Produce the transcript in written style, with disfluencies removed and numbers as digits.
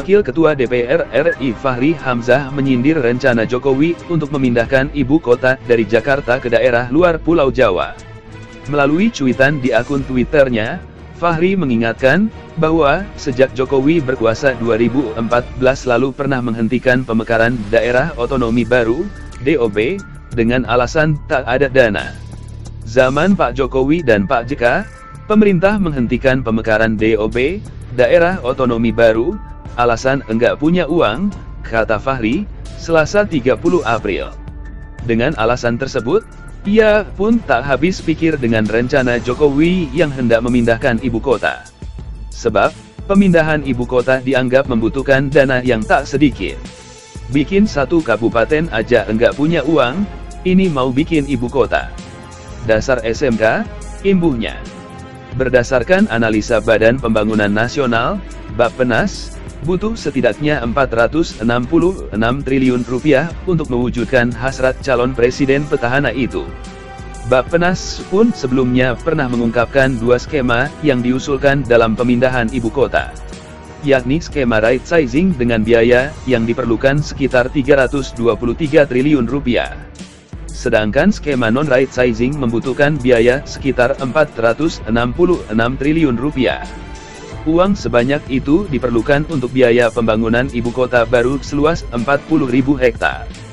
Wakil Ketua DPR RI Fachri Hamzah menyindir rencana Jokowi untuk memindahkan ibu kota dari Jakarta ke daerah luar Pulau Jawa. Melalui cuitan di akun Twitternya, Fachri mengingatkan bahwa sejak Jokowi berkuasa 2014 lalu pernah menghentikan pemekaran daerah otonomi baru (DOB) dengan alasan tak ada dana. Zaman Pak Jokowi dan Pak JK, pemerintah menghentikan pemekaran DOB, daerah otonomi baru, alasan enggak punya uang, kata Fachri, Selasa 30 April. Dengan alasan tersebut, ia pun tak habis pikir dengan rencana Jokowi yang hendak memindahkan ibu kota. Sebab, pemindahan ibu kota dianggap membutuhkan dana yang tak sedikit. Bikin satu kabupaten aja enggak punya uang, ini mau bikin ibu kota. Dasar SMK, imbuhnya. Berdasarkan analisa Badan Pembangunan Nasional, Bappenas, butuh setidaknya 466 triliun rupiah untuk mewujudkan hasrat calon presiden petahana itu. Bappenas pun sebelumnya pernah mengungkapkan dua skema yang diusulkan dalam pemindahan ibu kota, yakni skema right sizing dengan biaya yang diperlukan sekitar 323 triliun rupiah. Sedangkan skema non-right sizing membutuhkan biaya sekitar 466 triliun rupiah. Uang sebanyak itu diperlukan untuk biaya pembangunan ibu kota baru seluas 40.000 hektar.